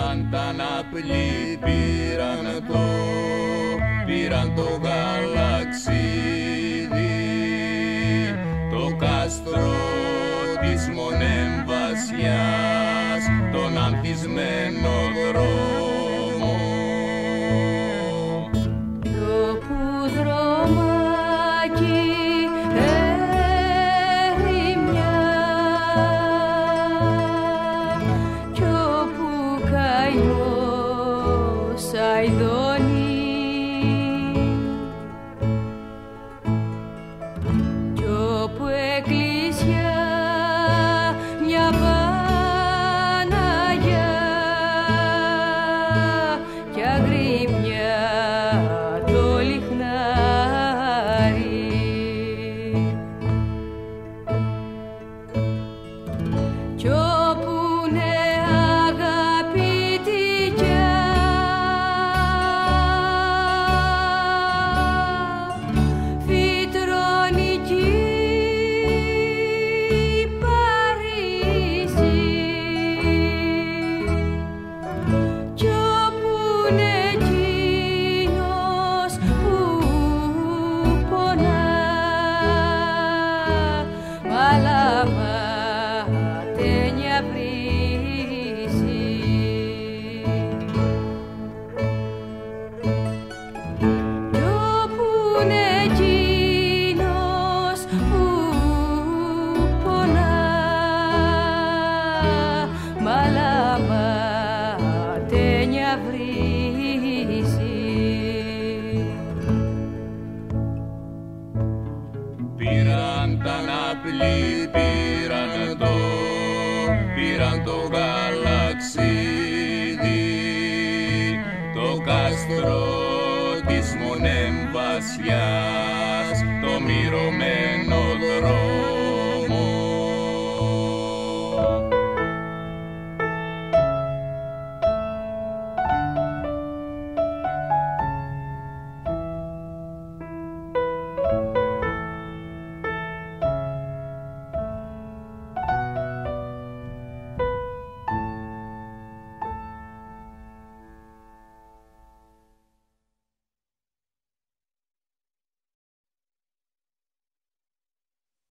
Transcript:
τα ναπλή, πήραν το γαλαξίδι, το κάστρο της μονεμβασιάς, τον ανθισμένο δρόμο. Κι όπου δρομάκι ερημιά, κι όπου καημός αηδώνει, κι όπου εκκλησιά μια Παναγιά κι αγρύπνια το λιχνάρι, κι όπουνε αγαπητικιά φυτρώνικη Παρίσι, κι όπουνε εκείνος που πονά μαλαματένια βρύση. Κι όπουνε εκείνος που πονά μαλαματένια βρύση. Πήραν τα ναπλή,